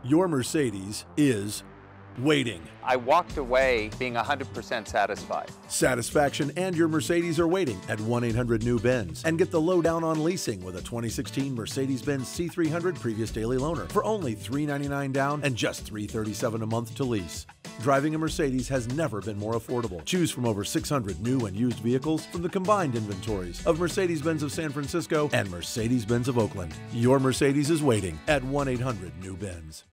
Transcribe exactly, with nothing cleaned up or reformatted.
Your Mercedes is waiting. I walked away being one hundred percent satisfied. Satisfaction and your Mercedes are waiting at one eight hundred new Benz. And get the lowdown on leasing with a twenty sixteen Mercedes-Benz C three hundred previous daily loaner for only three ninety-nine down and just three thirty-seven a month to lease. Driving a Mercedes has never been more affordable. Choose from over six hundred new and used vehicles from the combined inventories of Mercedes-Benz of San Francisco and Mercedes-Benz of Oakland. Your Mercedes is waiting at one eight hundred new Benz.